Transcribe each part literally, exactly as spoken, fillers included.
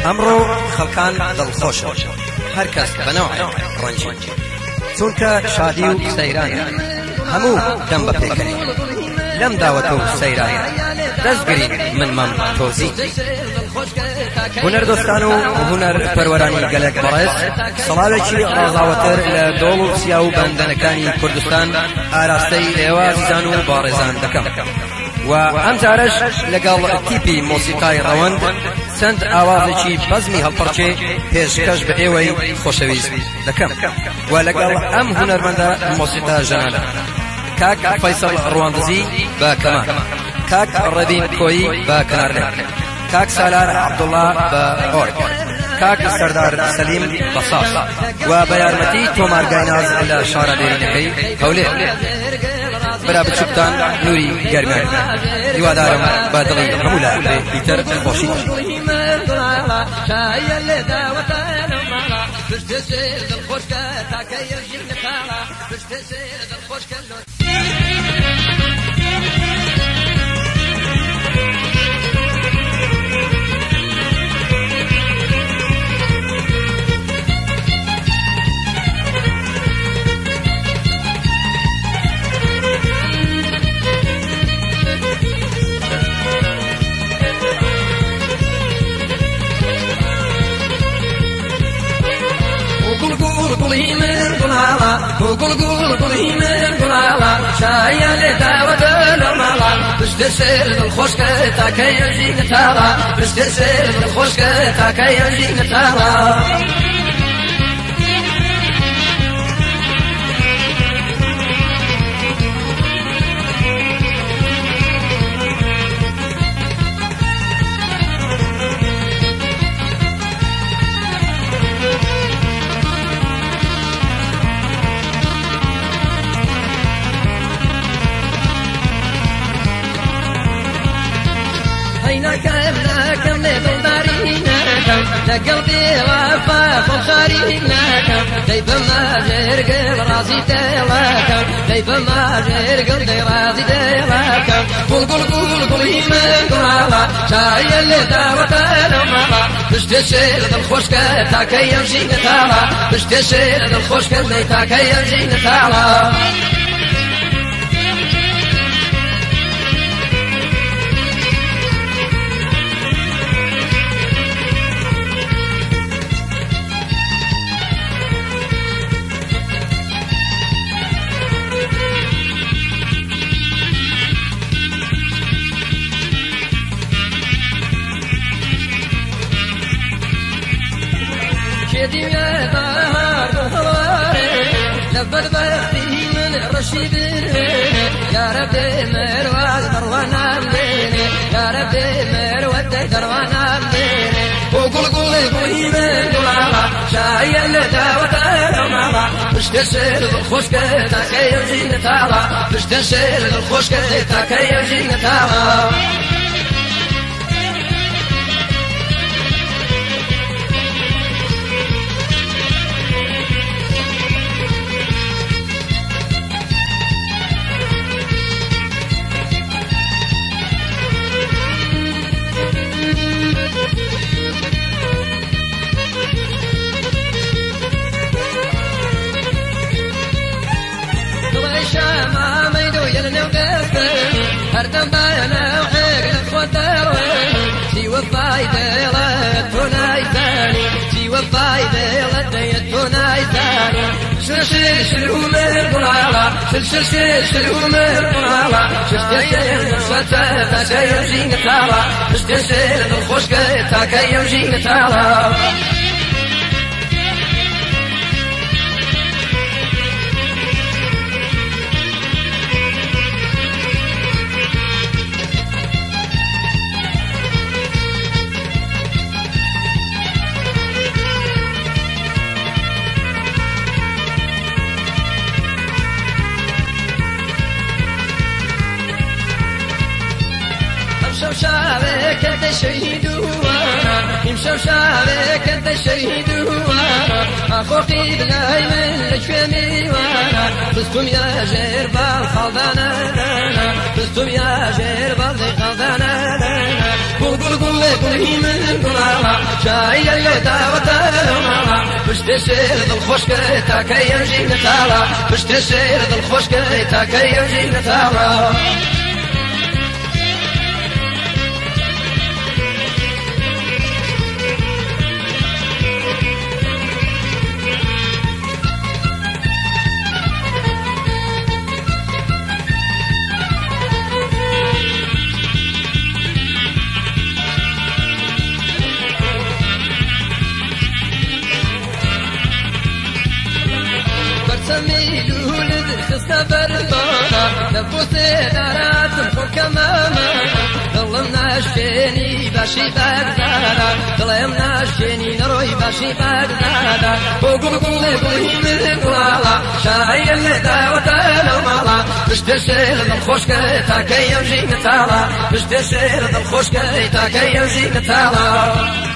ئەمڕۆ خەڵکان دڵخۆشن هەرکەس بەنەوەی ڕەنجی چونکە شادی و سەیرانە هەموو دەم بە پێکەنی لەم داوەتە و سەیرانە دەستگرین من مەم تۆزی هونەردۆستان و هونەر پەروەرانی گەلێک بەڕێز سەڵاوێکی ڕازاوەتر لە دۆڵ و سیا و بەندەنەکانی کوردستان ئاراستەی ئێوە عزیزان و باڕێزان دەکەم و ئەم جارەش لەگەڵ تیپی مۆسیقای ڕەوەند چەند ئاوازێکی بەزمی هەڵپەرچێ پێشکەش بە ئێوەی خۆشەویست دەکەم و لەگەڵ ئەم هونەرمەندە مۆسیقا ژەنانە کاک فەیسەڵ ڕواندزی بە کەمان، کاک ڕەبین کۆیی بە کەناردەر، کاک سالار عەبدوڵڵا بە ئۆرگ، کاک سەردار سەلیم بە ساز و بە یارمەتی تۆمار گایناز لە شارە دێرینەکەی هەولێر. برا بچووکتان نوری گەرمیان هیوادارم بە دڵی هەموو لە بیتەر خۆشی قولي من قلالا وقول قول قولي من قلالا شايا لدعوة المالا باش تسير الخشكة تاكي يجيك تالا باش تسير الخشكة تاكي يجيك تالا ناكم لبلداريناكم لقلبي وفا فخاريناكم دايب ما جرقل راسي ديلاكم دايب ما جرقل دي راسي ديلاكم قول قول قول قولي من قلالا شايا اللي دعوة المالا باش تسير الخشكة تاكي يمشي نتالا باش تسير الخشكة اللي تاكي يمشي نتالا شدي يا ظهر ظهري لبد بختي من رشيد يا ربي مرواد دروانا مديني يا ربي مرواد دروانا مديني وقول قول قولي من قلالا شايا لدعوة المالا باش تسير الخشكة تاكي يجيك تالا باش تسير الخشكة تاكي يجيك تالا ما ميدو يلنا وقفل هردم بانا وحيق لخوتر سيوى فايدة لتوناي ثاني سيوى فايدة لتوناي ثاني سلسل سلومر قلالا سلسل سلومر قلالا شفتسل الفتاة تاكا يمشي نتالا شفتسل الخشكة تاكا يمشي نتالا شابك انت شهيد وانا يمشوا شابك انت شهيد وانا اخوتي بلاي من الجفمي وانا فزتم يا جير بالخلدانا فزتم يا جير بالخلدانا قول قول قول قلبي من قلالا شاي اللي داوته مالا بشت الشير ذا الخشك تاكي يمشي نتالا بشت الشير ذا الخشك تاكي يمشي نتالا سميلو لذ خستبر طانا نفوسي دارات حكمانا ظلمنا شفيني باشي بغدادا ظلمنا شفيني نروي باشي بغدادا وقل قل قلي من قلالا شاي اللي داوتا مالا بشت الشير ذا الخشك تاكي يمشي نتالا بشت الشير ذا الخشك تاكي يمشي نتالا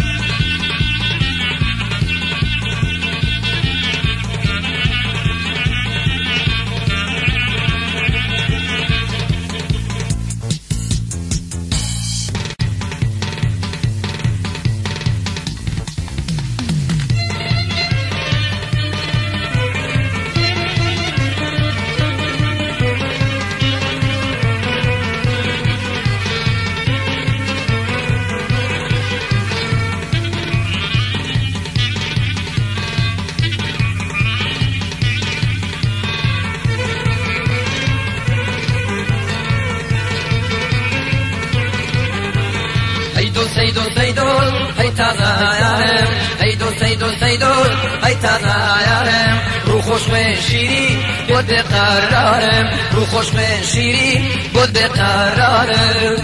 سيدو سيدو هاي تازا يارم هيدو سيدو سيدو هاي تازا يارم رو خوش من شیری بود قرارم رو خوش من شیری بود قرارم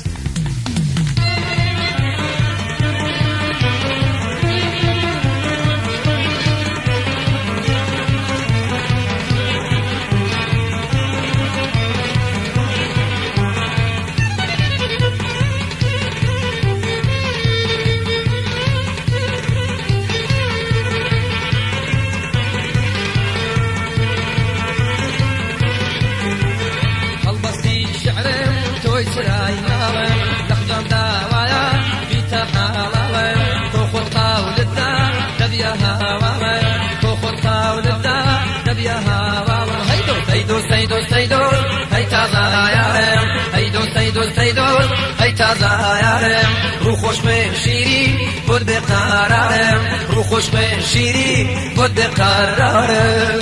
سراي مالم لخجم داوايا في تحالالم توخد قاول الدا تبيا هوالم توخد قاول الدا تبيا هوالم هيدو سيدو سيدو سيدو هاي تازا يارم هيدو سيدو سيدو هاي تازا يارم رو خوش من شيري بود بقرارم رو خوش من شيري بود بقرارم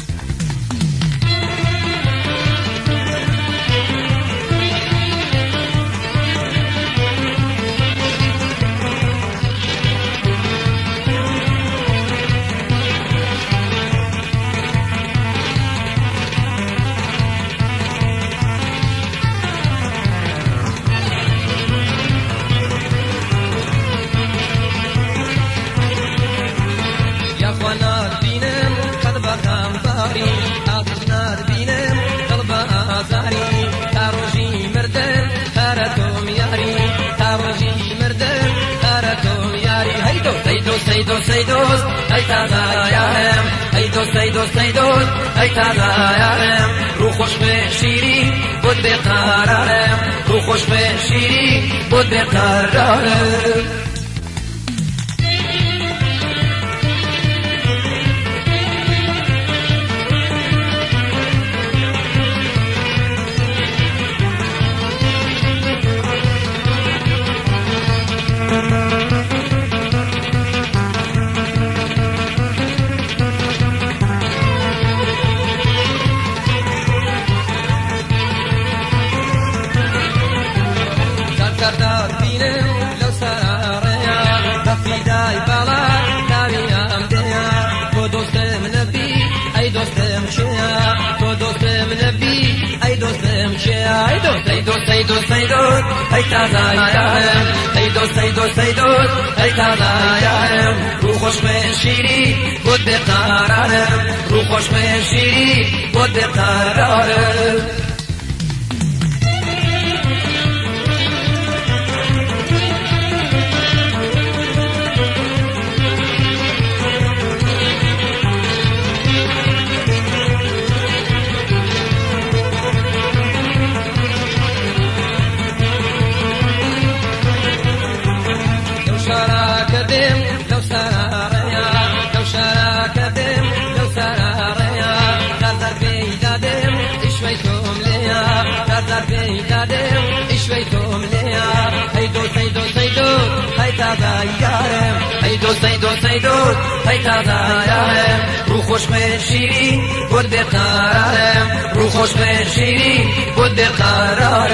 نار بينم قلب غمباري آتش نار بينم قلب آزاري تاروجي مردم هارتم ياري تاروجي مردم هارتم ياري هيدو سيدو سيدو سيدو هاي تازا يارم هيدو سيدو سيدو هاي تازا يارم رو خوش من شيري بود بقرارم رو خوش من شيري بود بقرارم دار بينم لو سراريا بفيداي بالا داري امديا تو دوستم نبي اي دوستم شيا تو دوستم نبي اي دوستم شيا اي دوست اي دوست اي دوست اي دوست اي تازا يارم اي دوست اي دوست اي دوست اي تازا يارم رو خوش من شيري بود بقرارم رو خوش من شيري بود بقرارم سيدو سيدو سيدو هيتا دايا روخوش بشيري بود بقرار روخوش بشيري بود بقرار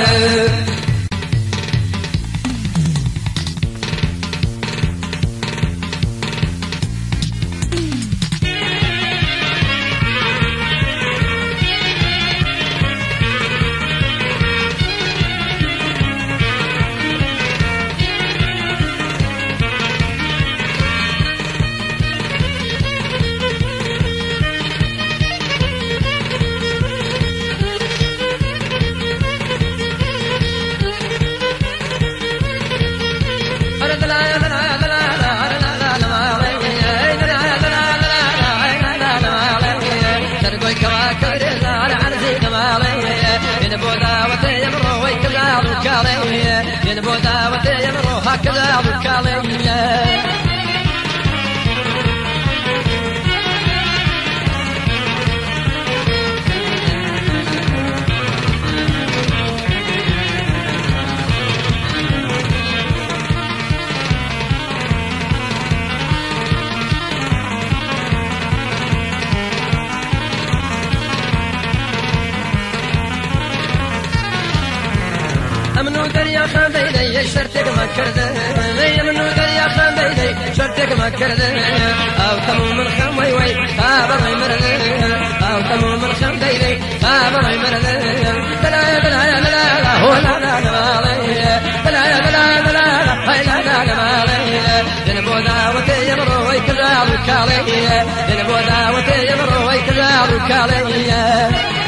هكذا بكالية منو دريا خان بيدي شرتك ما كرده منو دريا خان بيدي شرتك ما كرده او تمو من خم وي وي بابا ما مرده او تمو من خم بيدي بابا ما مرده بلا بلا بلا لا هو لا لا لا بلا بلا بلا لا لا لا لا جنبو دعوتي يمرو يكذا وكاليه جنبو دعوتي يمرو يكذا وكاليه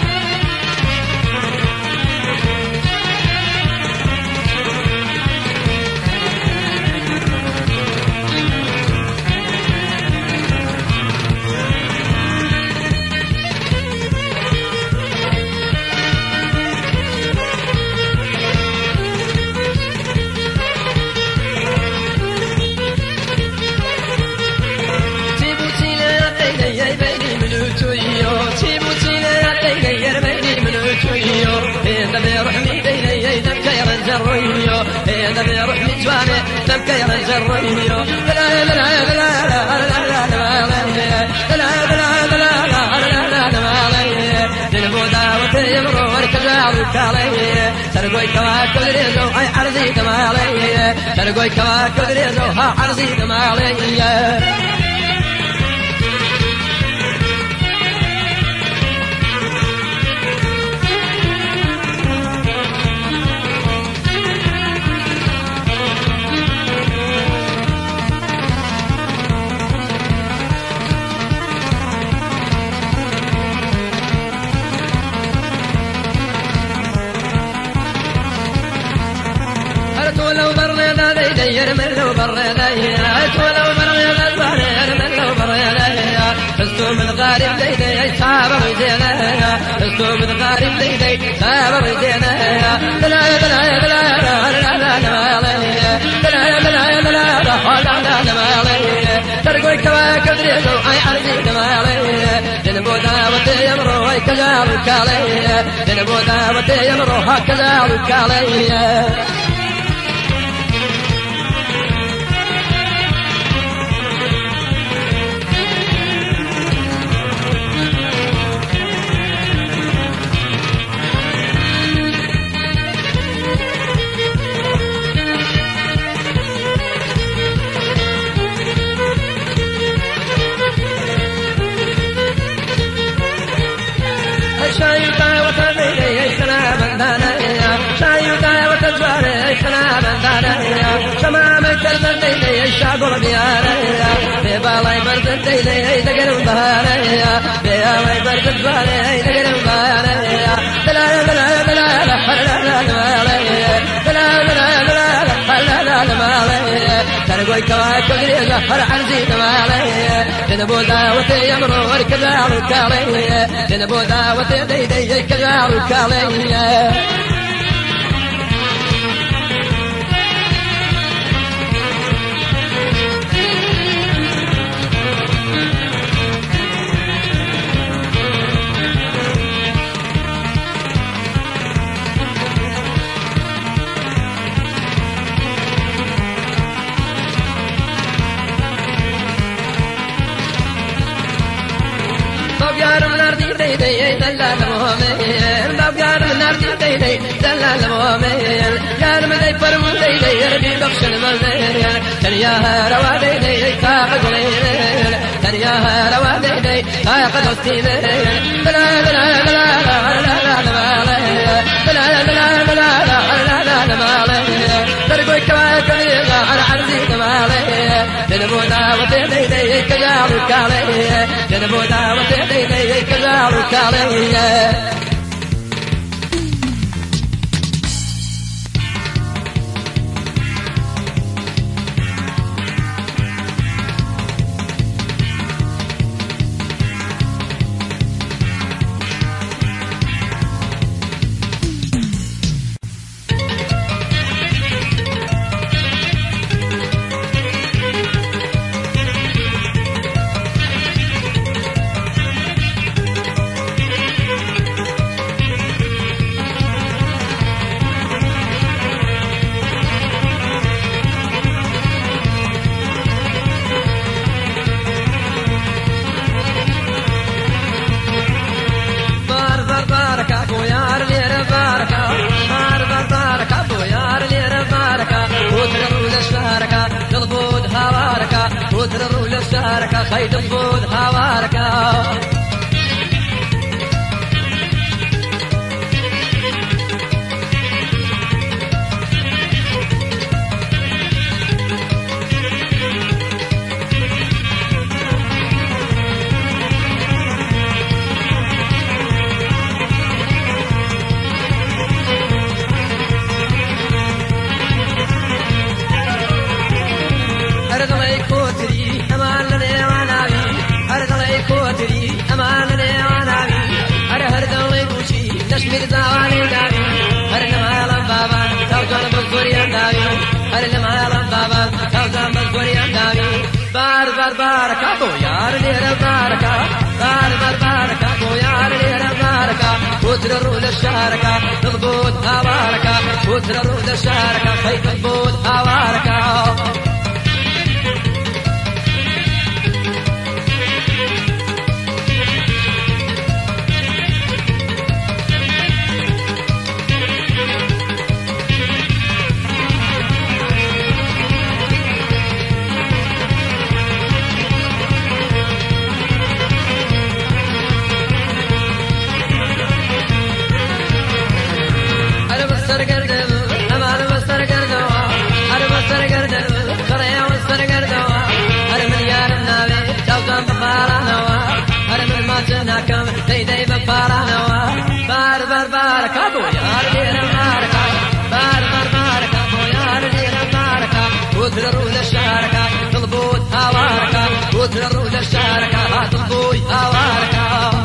نبي روح مجواني تبكي على الجريو لا لا لا لا لا لا لا لا لا لا جنبودا وتيمرو وركزا وكالي ترقوي كواكب ريزو هاي عرضي دمالي ترقوي كواكب ريزو ها عرضي دمالي يرمل لو برينا ولو برينا يرمل لو برينا فزتو من غارب ليدي صابر ويدينا فزتو من غارب ليدي صابر ويدينا لا لا لا لا لا لا لا ترقوي كواكب ريزو اي عرضي دمالي جنبو دعوتي يمرو هكذا وكالي جنبو دعوتي يمرو هكذا وكالي شايوتا وتبيلي يشنا بندانا شايوتا وتجواري يشنا بندانا شما مكتر بيلي يشاقر بيانا بيبالاي برد بيلي يدقر بهانا بيبالاي برد بيلي يدقر بهانا بلا بلا بلا لا حلا لا مالي بلا بلا بلا لا حلا لا مالي ترقوي كواكب ريزا هر عرزي دمالي جنبو دعوتي يمرو وركزا وكالي جنبو دعوتي ديدي كذا وكالي دلال مؤمن بابقار من نارتي دي دي دلال مؤمن يا المدي فرمو دي دي ربي بخش المزين تنياها روا دي دي فاقد غير تنياها روا دي دي فاقد وستين بلا بلا بلا لا لا لا بلا بلا بلا لا لا لا ترقوي كواكبي على عرضي دمالي تنبودا وتدي دي كجارو كالي تنبودا وتدي دي كجارو كالي خيط الفود هواركا تشمير زوالي دابي هرنا مالا بابا توجل بزوريا دابي هرنا مالا بابا توجل بزوريا دابي بار بار بار كاتو يار ليرا باركا بار بار بار كاتو يار ليرا باركا وتر رول الشاركا تضبط هواركا وتر رول الشاركا خيط تضبط هواركا كم دي دي بفارانوا بار بار بار كابو يار ليرا باركا بار بار بار كابو يار ليرا باركا وترروا للشاركة تضبوط هواركا وترروا للشاركة تضبوط هواركا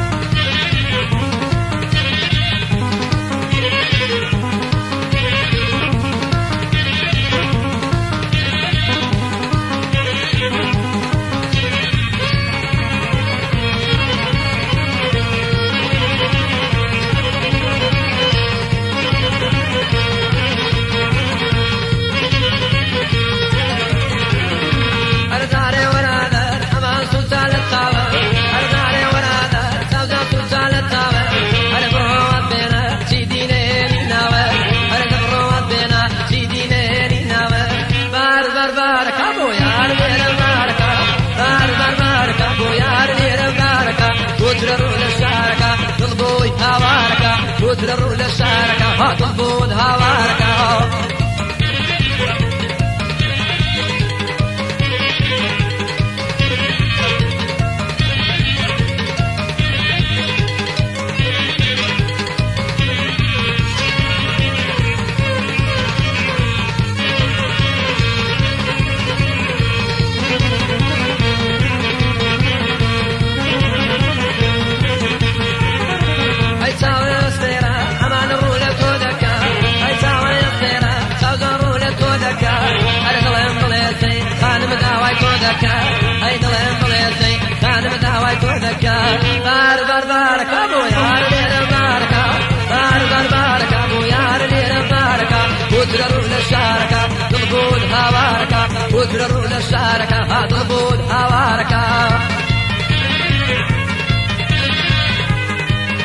وترروا للشاركة تضبوي هواركا وترروا للشاركة تضبوط هواركا هاي دلهم بليسي كان مداوي كودكا بار بار بار كابو يار لير باركا بار بار بار كابو يار لير باركا وترروا للشاركة تضبوط هواركا وترروا للشاركة تضبوط هواركا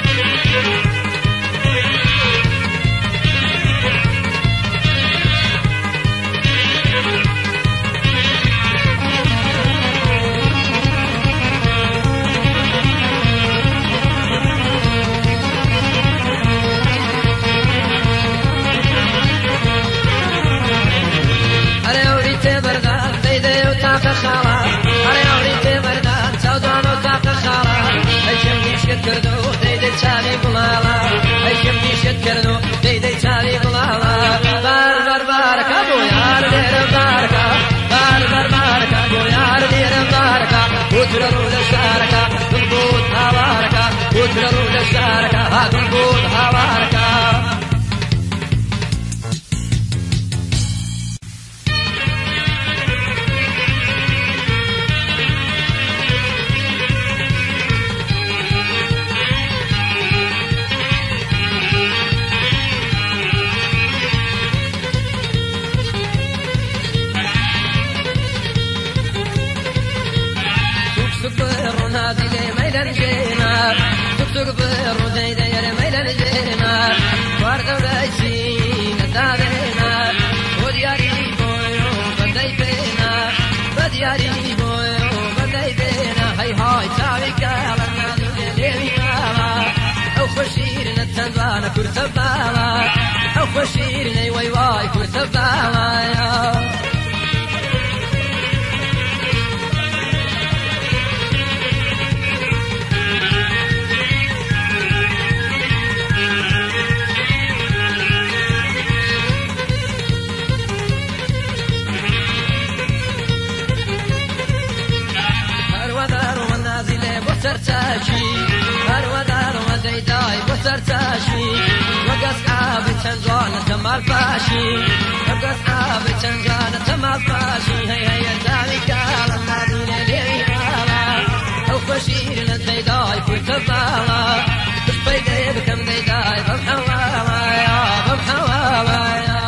چاوی بڵاڵا ئەی شەمدی شێتکردن و دەیدەی چاوی بڵاڵا بار بار بارەکە بۆ یار لێرە بارەکە بار بار بارەکە بۆ یار لێرە بارەکە وترە ڕوو لە شارەکە دڵگوت هاوارەکە وترە ڕوو لە شارەکە ها دڵگوت هاوارەکە هذه ميل الجينا تكتب بالردي دير ميل الجينا وارد وليسين الدارنا ودياري بويو بدي بينا بدياري بويو بدي بينا هاي هاي تاويك على النادي ليلي أو خشيرنا التنبانا كرتبالا أو خشيرنا واي واي كرتبالا سرتاشي هرودار وديداي وسرتاشي وقصعاب تنجانة تمال باشي وقصعاب تنجانة تمال باشي هي هي ذلك على النادي ليلي على أو خشير للديداي كنت بالا بسبيدي بكم ديداي بمحوالا يا بمحوالا يا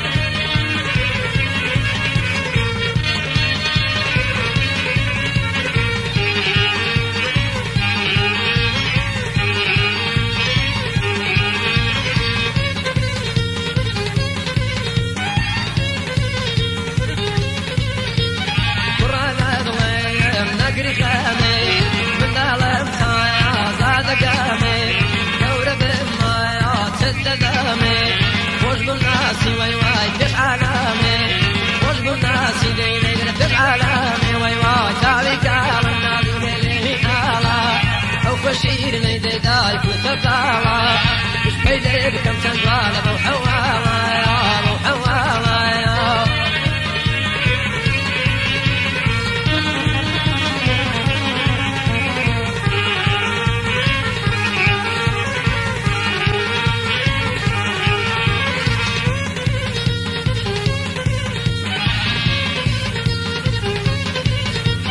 واي واي في عالمي وش بالناس يديني في عالمي واي واي تاريك على النادي ليلي على أو خشير نيدي داي كتبالا وش بيدي بكم تنبالا بوحوالا يا بوحوالا يا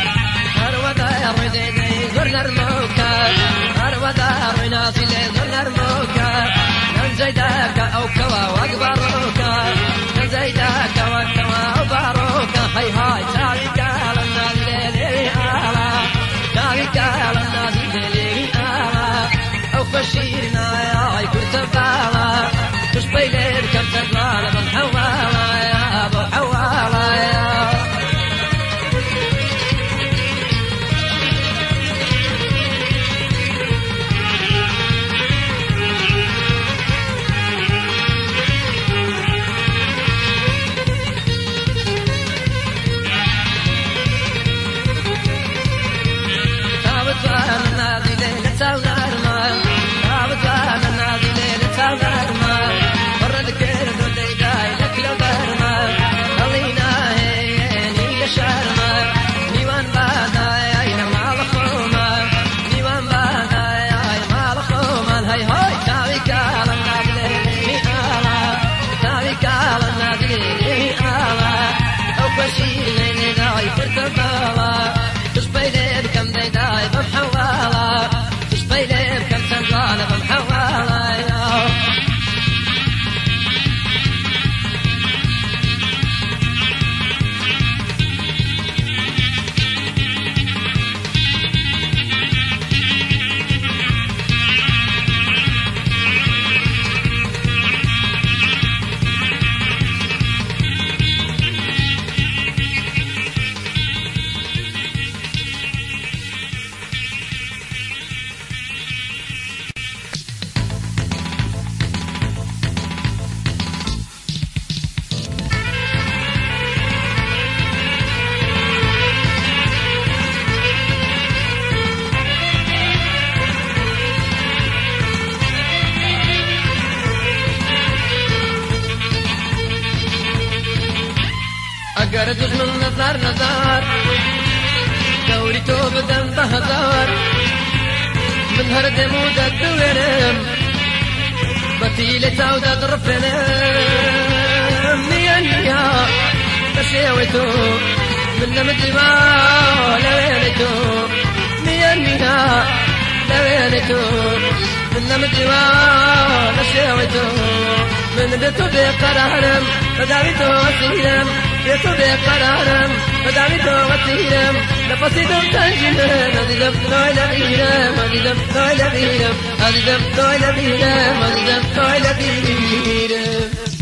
زرنا الموكا هرودار وناسي لي زرنا ئەگەر دوژمن نەزار نەزار دەوری تۆ بدەم بە هەزار من هەر دێم و دەدوێنم بەتی لە چاودا دڕفێنم نییە نییە بە شێوەی تۆ من نەمدیوا لەوێنەی تۆ نییە نییە لەوێنەی تۆ من نەمدیوا لە شێوەی تۆ من بێ تۆ بێقەرارم بەداوی تۆ وەسیرم بێ تۆ بێقەرارم بەداوی تۆ وەسیرم نەفەسی دڵ تەنگی من ئەزیزم تۆی لەبیرم ئەزیزم تۆی لەبیرم ئەزیزم تۆی لەبیرم ئەزیزم تۆی لەبیرم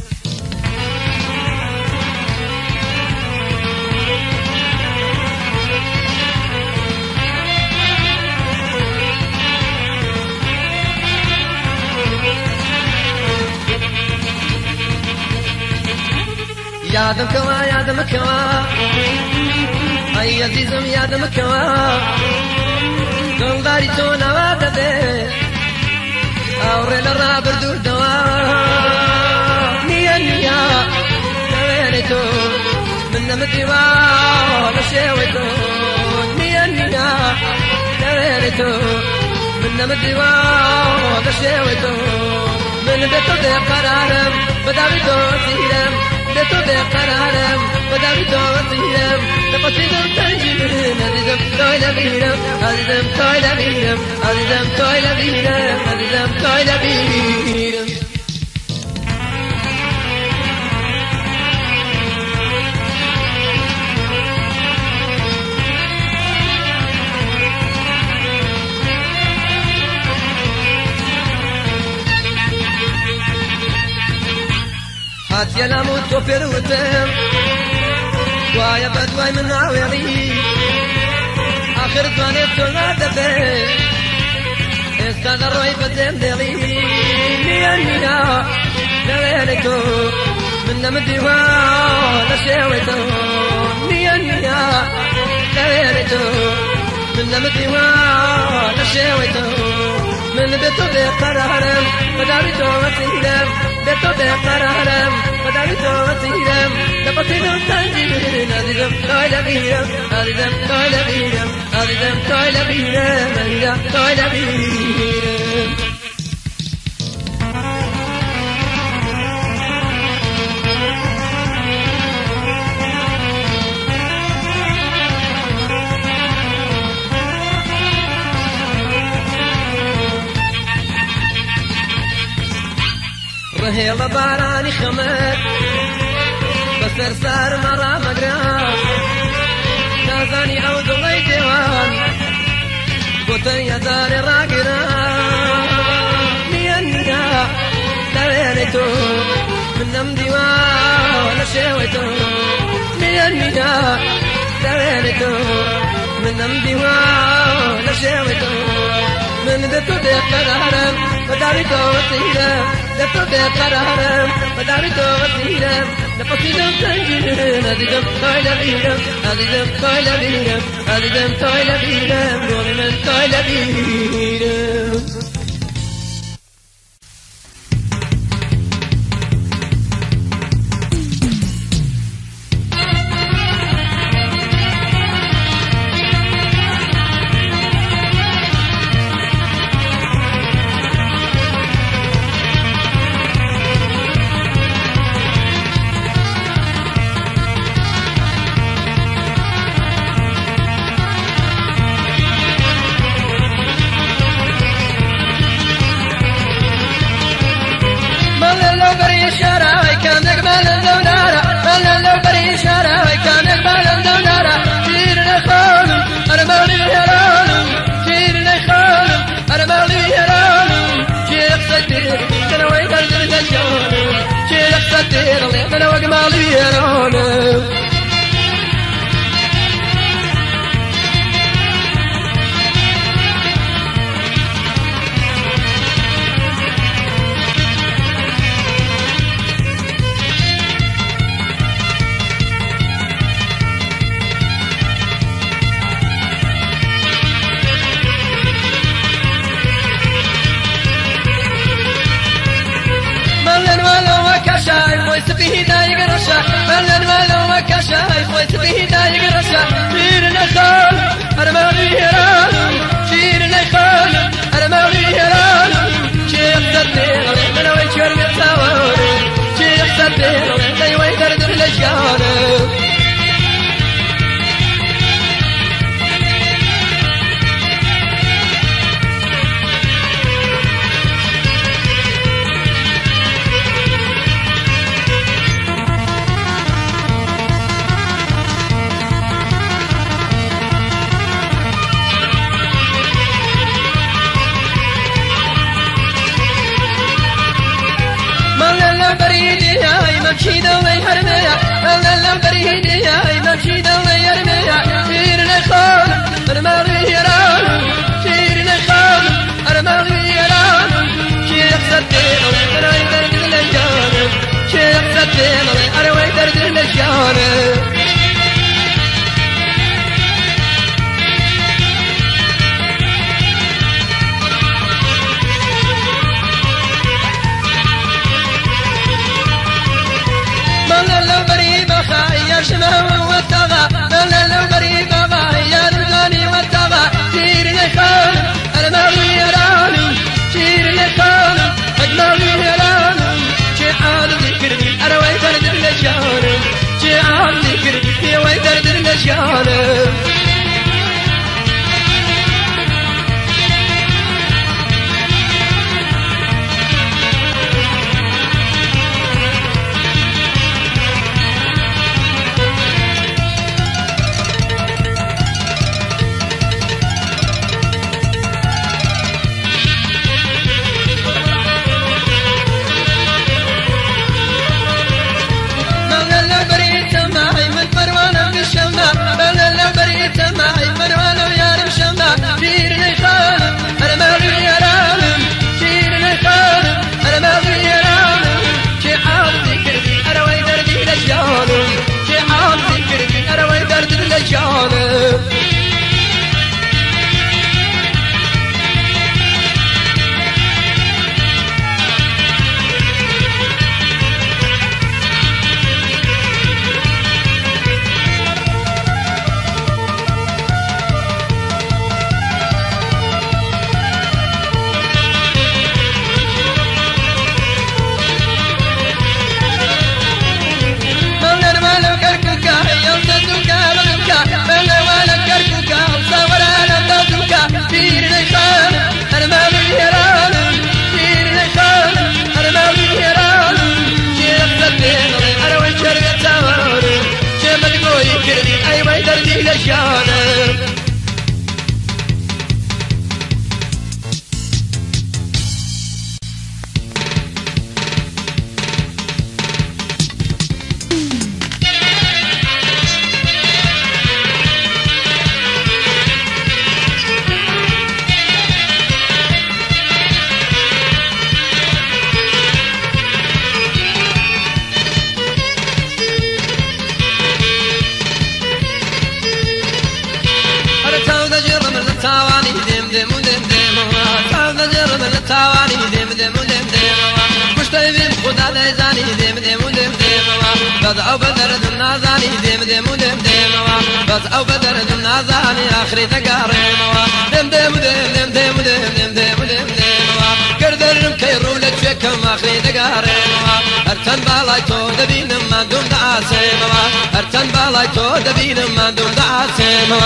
یادم کەوا یادم کەوا ئەی عەزیزم یادم کەوا دڵداری تۆ ناوا دەبێ ئاوڕێ لە ڕابردوودەوە نییە نییە لەوێنەی تۆ من نەمدیوا لە شێوەی تۆ نییە نییە لەوێنەی تۆ من نەمدیوا لە شێوەی تۆ من بێ تۆ بێقەرارم بەداوی تۆ وەسیرم بێ تۆ بێقەرارم بەداوی تۆ وەسیرم نەفەسی دڵ تەنگی من ئەزیزم تۆی لەبیرم ئەزیزم تۆی لەبیرم ئەزیزم تۆی لەبیرم ئەزیزم تۆی لەبیرم هاتیە لام و تۆ پێروتم وایە بەدوای من ناوێڕی ئاخر توانێت تۆ نادەبێ ئێستا دەڕۆی بەدێم دێڵی نییە نییە لەوێنەی تۆ من نەمدیوا لە شێوەی تۆ نییە نییە لەوێنەی تۆ من نەمدیوا لە شێوەی تۆ من بێ تۆ بێقەرارم بەداوی تۆ وەسیرم بێ تۆ بێقەرارم بەداوی تۆ وەسیرم نەفەسی دڵ تەنگی من ئەزیزم تۆی لەبیرم ئەزیزم تۆی لەبیرم ئەزیزم تۆی لەبیرم ئەزیزم تۆی لەبیرم ڕهێڵە بارانی خەمەت بەسەر سارمە ڕامەگرا نازانی ئەو دڵەی دێوان بۆ تەنیەدارێ ڕاگرا نییە نییە لەوێنەی تۆ من نەمدیوا لە شێوەی تۆ نییە نییە لەوێنەی تۆ من نەمدیوا لە شێوەی تۆ من بێ تۆ بێقەرارم بەداوی تۆ وەسیرم بێ تۆ بێقەرارم بەداوی تۆ وەسیرم نەفەسی دڵ تەنگی من ئەزیزم تۆی لەبیرم ئەزیزم تۆی لەبیرم ئەزیزم تۆی لەبیرم گۆڵی من تۆی لەبیرم شايف خويت به دايق رشا ملن ملو وكشا خويت به دايق رشا شيرنا خال أرمالي هران شيرنا خال أرمالي هران شيخ صديق من ويشر يتصور شيخ صديق لي ويدردر لجانه ممشي دولي هرميا لا بريدي يا ممشي دولي هرميا شيرنا خال ارمالي يران شيرنا خال ارمالي يران شيخ صديق انا يدرد للجانب شيخ صديق انا يدرد للجانب شمام والطغى ملا لو غريب يا الغني والطغى شير لخان المالي يراني شير لخان المالي يراني شعال ذكرني انا ويدرد للجانب شعال ذكرني ويدرد للجانب أو بدر دمنا زاني دم دم دم دم بس أو بدر دمنا زاني آخري تقارن دم دم دم دم دم دم دم دم دم قردر كيرو لتشكم آخري تقارن أرتن بالاي تو دبين ما دون دعاسم أرتن بالاي تو دبين ما دون دعاسم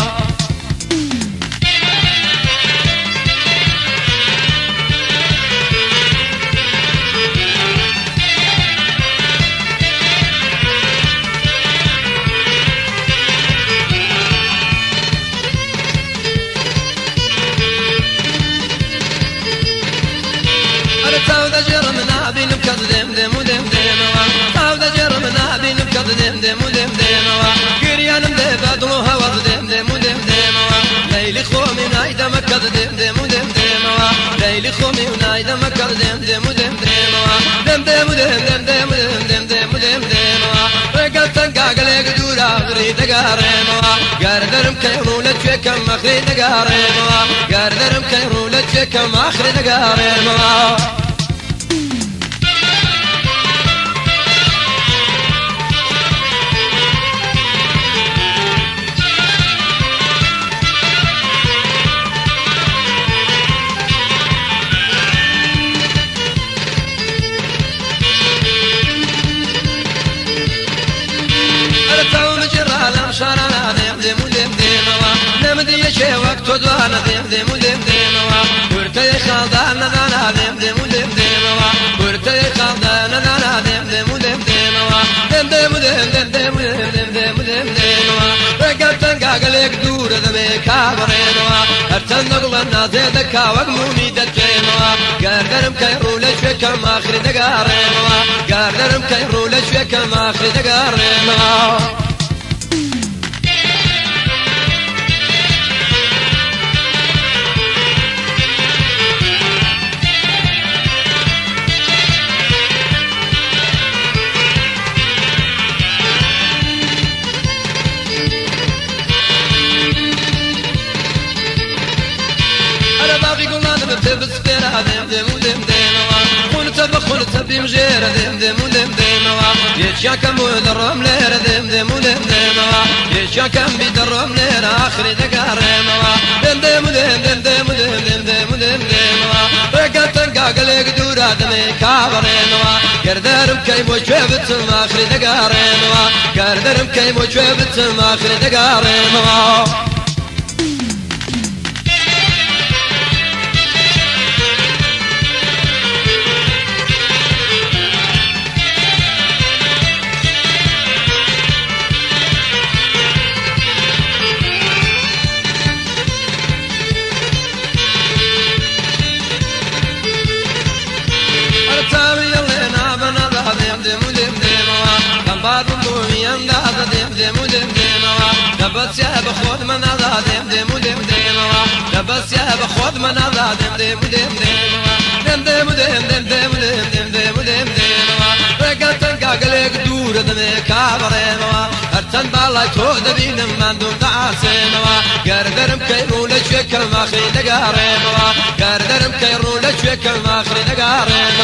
دم دم دم دم أو ذا جرمنا بنبكض دم دم دم دم قريان مدبد وهوا دم دم دم دم ليلي خومي نايدا مكض دم دم دم دم ليلي خومي ونايدا مكض دم دم دم دم دم دم دم دم دم دم دم دم دم رقلت قاقل يقدورا غريد قارم قاردرم كيرو لتشكم مخريد قارم قاردرم كيرو لتشكم مخريد قارم خالدان دم دم دم دم ورتي خالدان انا دم دم دم دم ورتي خالدان انا دم دم دم دم دم دم دم دم دم دم دم رقبت قاقلك دور ذمي كابرين ارتن نقل النازي ذكا وقموني دجين قاردرم كيرو لشوك ما اخري دقارين قاردرم كيرو لشوك ما اخري دقارين تبس بيرا دم دم دم دم خون تب خون تب مجير دم دم دم دم يشيا كم بدرم لير دم دم دم دم يشيا كم بدرم لير آخر دقارم دم دم دم دم دم دم دم دم دم رقت قاقلك دورا دمي كابرين قردرم كي موجبت آخر دقارم قردرم كي موجبت آخر دقارم بس يا بخود من هذا دم دم دم دم بس يا بخود من هذا دم دم دم دم دم دم دم دم دم دم دم دم رقت قاقلك دور دمي كابرين ارتن بالله تود بين من دون دعسين قردرم كيرو لشوك ما اخري دقارين قردرم كيرو لشوك ما اخري دقارين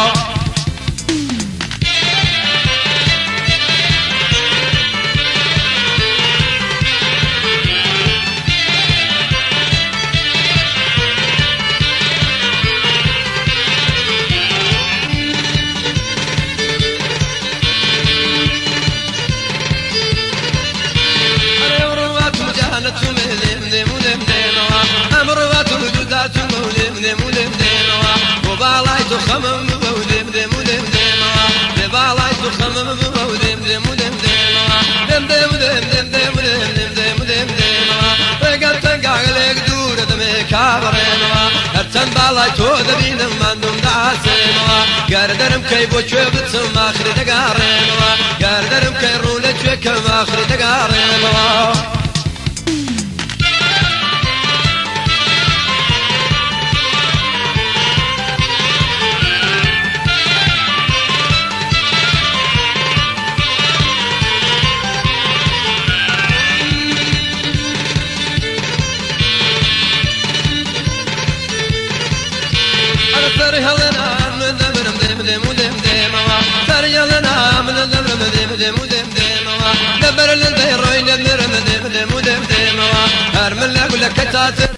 خمم بودم دم دم دم ببالای تو خمم بودم دم دم دم دم دم دم دم دم دم دم دم رقت قاقلك دور دمي كابرين ارتن بالای تو دبینم من دم دعسين قردرم كي بوشبت ما اخري دقارين قردرم كي رولك ما اخري دقارين تريالنا من دم دم دم دم دم تريالنا من دم دم دم دم دم دبر للديروين دم دم دم دم دم هرمل لك لك تاتر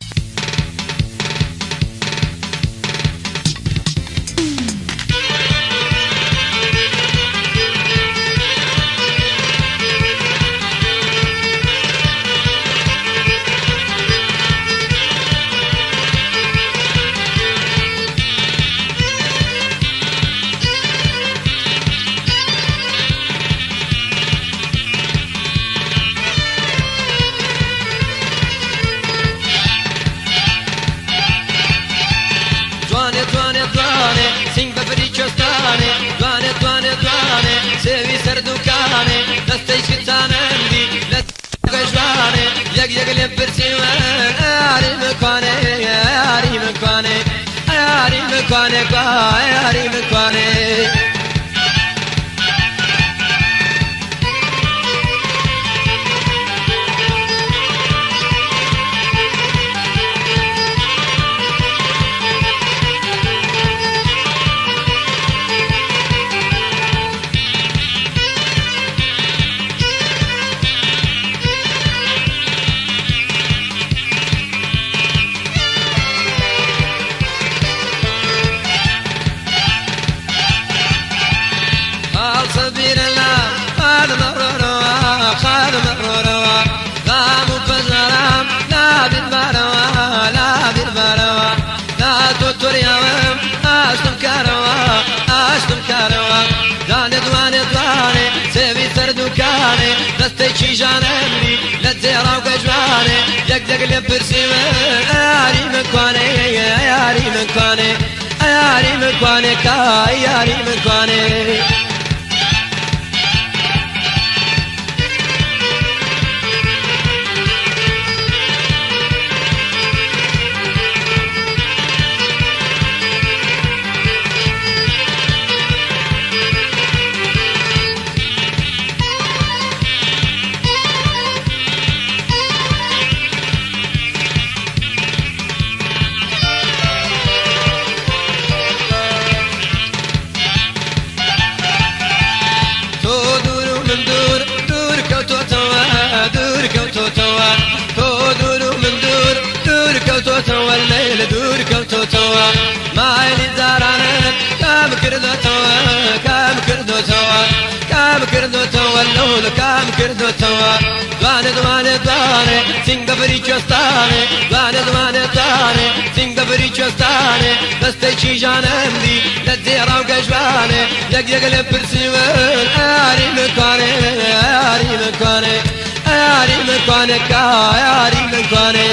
سنگ ببری چستانه دوانه دوانه دوانه سوی سردوکانه دستش کتانم دی لطقشوانه یک یک لپرسیوان آری مکانه آری مکانه آری مکانه آری مکانه دەستەی ژانەمری لە جێڕا و گەجوانێ یەکدەک لە پرسی من یاری من کوانێ یاری من کوانێ یاری من کوانێ کای یاری من کوانێ والليل دور كوتو توا مايلي زارانك كام كردو توا كام كردو توا كام كردو توا اللول كام كردو توا دواني دواني دواني سنغافري چوستاني دواني دواني دواني سنغافري چوستاني دستي چي جانم دي لزيرا وقجواني يق يق لبرسي ول آري مكواني آري مكواني آري مكواني كا آري مكواني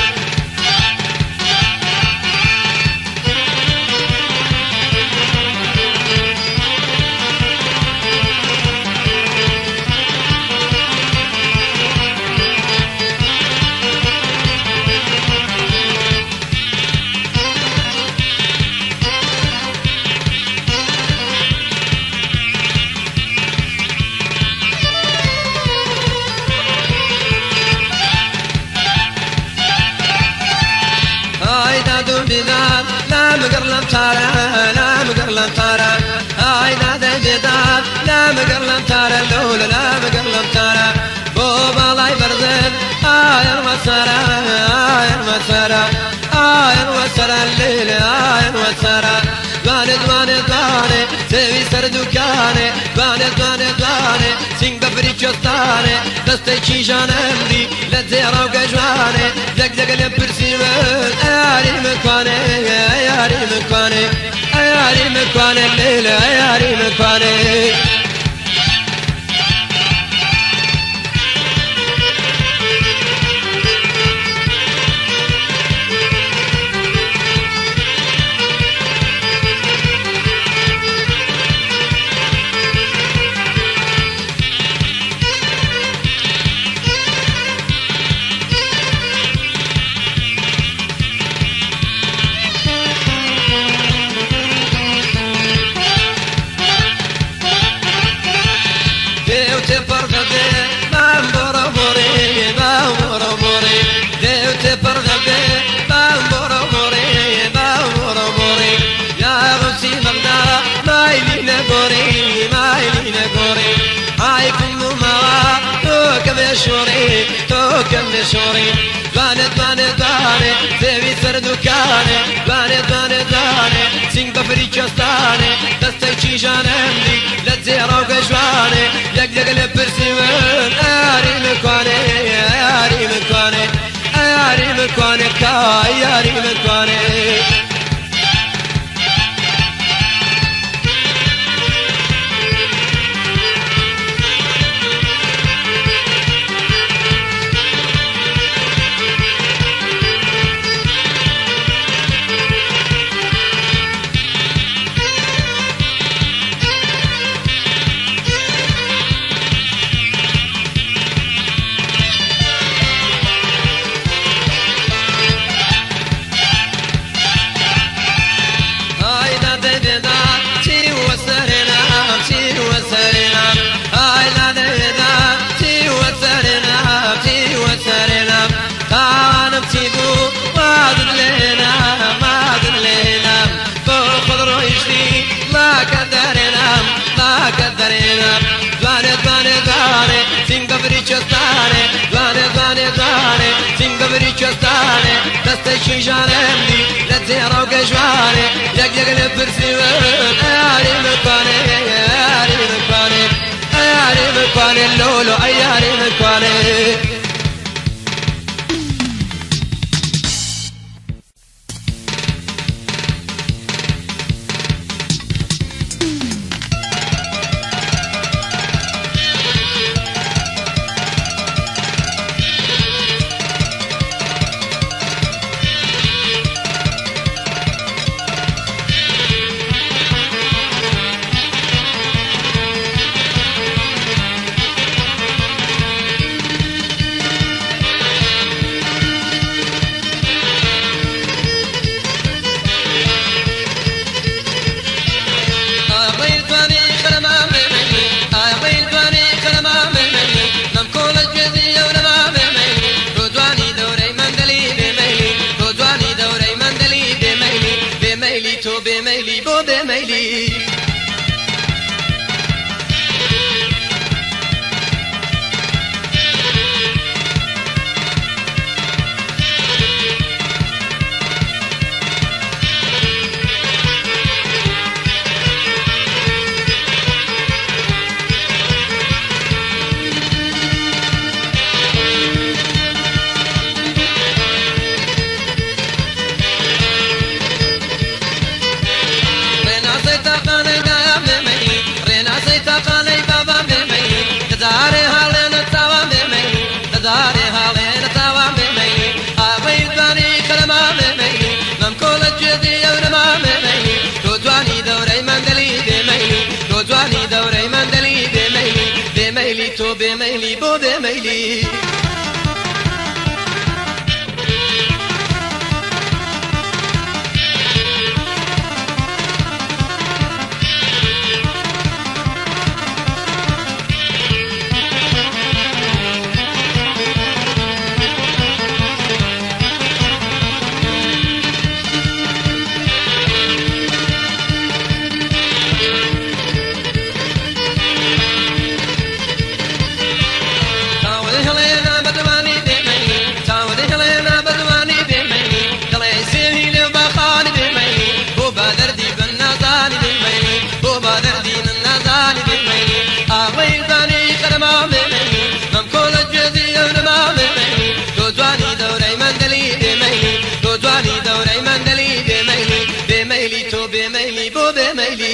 لا مقرلم تارا لا مقرلم تارا هاي نادي بيدار لا مقرلم تارا اللول لا مقرلم تارا بوبا الله يبرزن آي المسارا آي المسارا آي المسارا الليل آي المسارا دواني دواني دواني سوي سر دوكاني دواني دواني دواني سنغافري چوستاني دستي چي جانم دي لزيرا وقجواني دق دق لبرسي من آري مكواني ياري مكواني ياري مكواني الليل ياري مكواني شوري توكم شوري دواني دواني دواني زوي سر دوكاني دواني دواني دواني سنغافري چوستاني دستي چي جانم دي لزيرا وقجواني يق يق لبرسي من آري مكواني آري مكواني آري مكواني كاي آري مكواني دستي شي جانم دي لزيرا وقجواني يق يق لبرسي من آري مكواني آري مكواني آري مكواني اللولو آري مكواني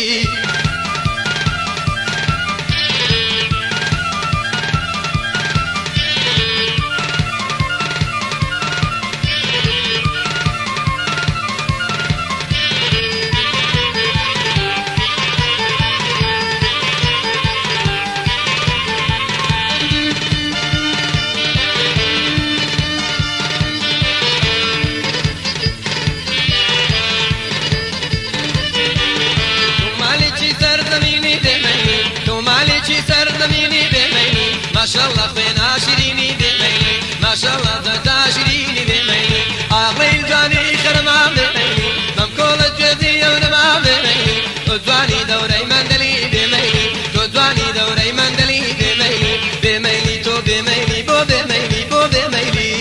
ما شاء الله خوين عاشريني بميلي ما شاء الله ذات عاشريني بميلي عقلي الجاني خرما بميلي ممكولة جذي ونما بميلي تدواني دوري مندلي بميلي تدواني دوري مندلي بميلي بميلي تو بميلي بو بميلي بو بميلي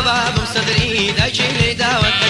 بابم صدري دايشي داوت